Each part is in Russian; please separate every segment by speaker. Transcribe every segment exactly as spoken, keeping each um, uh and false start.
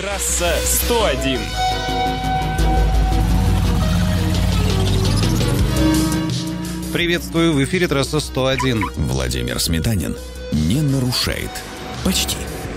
Speaker 1: Трасса сто один.
Speaker 2: Приветствую, в эфире трасса сто один.
Speaker 3: Владимир Сметанин не нарушает. Почти.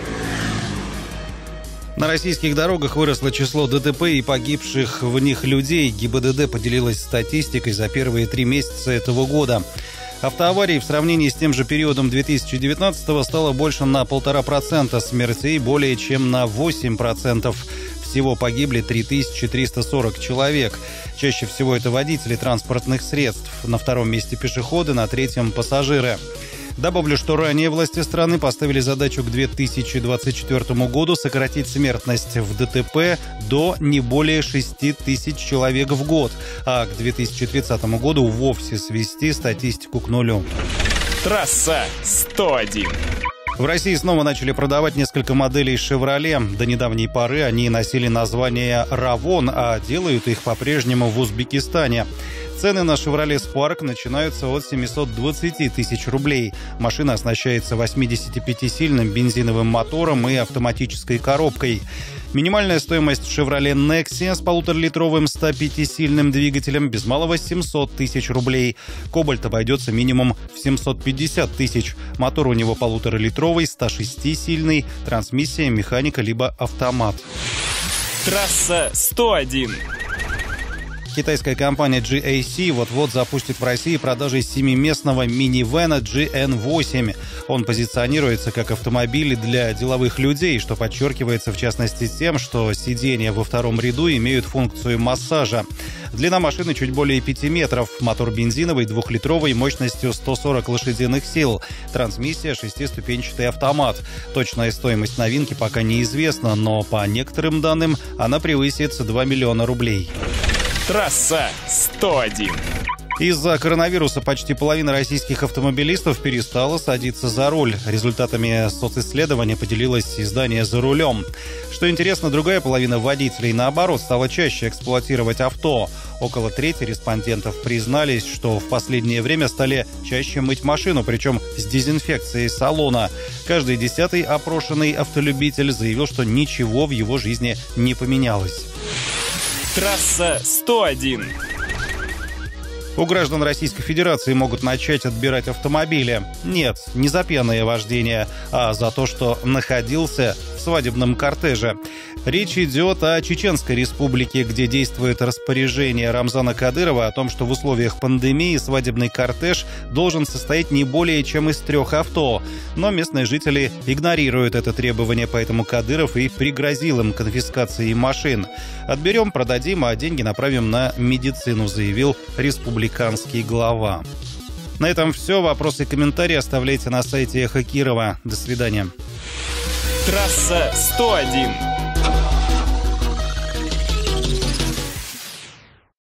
Speaker 2: На российских дорогах выросло число ДТП и погибших в них людей. ГИБДД поделилась статистикой за первые три месяца этого года. Автоаварий в сравнении с тем же периодом две тысячи девятнадцатого стало больше на полтора процента, смертей более чем на восемь процентов. Всего погибли три тысячи триста сорок человек. Чаще всего это водители транспортных средств. На втором месте пешеходы, на третьем пассажиры. Добавлю, что ранее власти страны поставили задачу к две тысячи двадцать четвёртому году сократить смертность в ДТП до не более шести тысяч человек в год, а к две тысячи тридцатому году вовсе свести статистику к нулю.
Speaker 1: Трасса сто один.
Speaker 2: В России снова начали продавать несколько моделей «Шевроле». До недавней поры они носили название «Равон», а делают их по-прежнему в Узбекистане. Цены на «Шевроле Спарк» начинаются от семисот двадцати тысяч рублей. Машина оснащается восьмидесятипятисильным бензиновым мотором и автоматической коробкой. Минимальная стоимость «Шевроле Некси» с полуторалитровым ста пятисильным двигателем без малого семьсот тысяч рублей. «Кобальт» обойдется минимум в семьсот пятьдесят тысяч. Мотор у него полуторалитровый, ста шестисильный, трансмиссия, механика либо автомат.
Speaker 1: Трасса сто один.
Speaker 2: Китайская компания джи эй си вот-вот запустит в России продажи семиместного минивэна джи эн восемь. Он позиционируется как автомобиль для деловых людей, что подчеркивается в частности тем, что сиденья во втором ряду имеют функцию массажа. Длина машины чуть более пяти метров, мотор бензиновый, двухлитровый, мощностью сто сорок лошадиных сил, трансмиссия, шестиступенчатый автомат. Точная стоимость новинки пока неизвестна, но по некоторым данным она превысит два миллиона рублей.
Speaker 1: Трасса сто один.
Speaker 2: Из-за коронавируса почти половина российских автомобилистов перестала садиться за руль. Результатами социсследования поделилось издание «За рулем». Что интересно, другая половина водителей, наоборот, стала чаще эксплуатировать авто. Около трети респондентов признались, что в последнее время стали чаще мыть машину, причем с дезинфекцией салона. Каждый десятый опрошенный автолюбитель заявил, что ничего в его жизни не поменялось.
Speaker 1: Трасса сто один.
Speaker 2: У граждан Российской Федерации могут начать отбирать автомобили. Нет, не за пьяное вождение, а за то, что находился в свадебном кортеже. Речь идет о Чеченской Республике, где действует распоряжение Рамзана Кадырова о том, что в условиях пандемии свадебный кортеж должен состоять не более чем из трех авто. Но местные жители игнорируют это требование, поэтому Кадыров и пригрозил им конфискацией машин. «Отберем, продадим, а деньги направим на медицину», заявил республиканский глава. На этом все. Вопросы и комментарии оставляйте на сайте Эхо Кирова. До свидания.
Speaker 1: Трасса сто один.